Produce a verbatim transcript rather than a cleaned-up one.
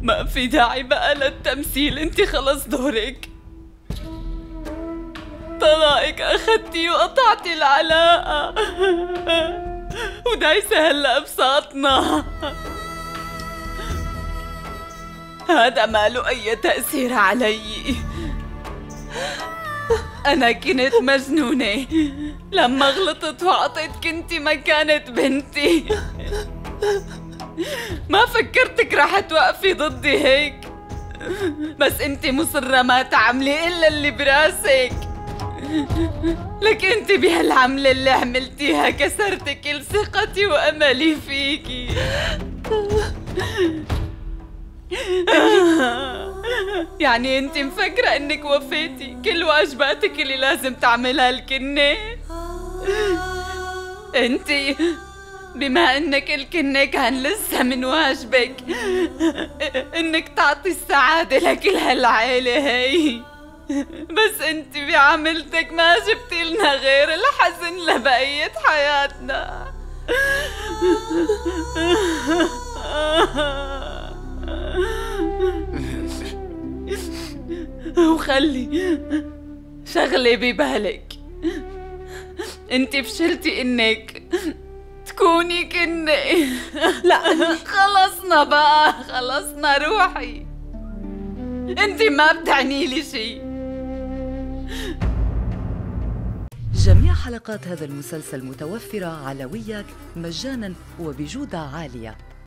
ما في داعي بقى للتمثيل، انت خلص دورك. طلاقك اخدتي وقطعتي العلاقة ودايسة هلا بساطنا. هذا ما له اي تأثير علي. انا كنت مجنونة لما غلطت وعطيتك انتي مكانة بنتي. ما فكرتك رح توقفي ضدي هيك، بس انتي مصرة ما تعملي الا اللي براسك. لك انتي بهالعملة اللي عملتيها كسرتي كل ثقتي واملي فيكي. يعني انتي مفكرة انك وفيتي كل واجباتك اللي لازم تعملها الكنة؟ انتي بما انك الكنة كان لسه من واجبك انك تعطي السعادة لكل هالعيلة هي، بس انتي بعملتك ما جبتي لنا غير الحزن لبقية حياتنا. وخلي شغلة ببالك، انتي فشلتي انك تكوني كنة. لا خلصنا بقى، خلصنا روحي، انتي ما بتعني لي شي. جميع حلقات هذا المسلسل متوفرة على وياك مجانا وبجودة عالية.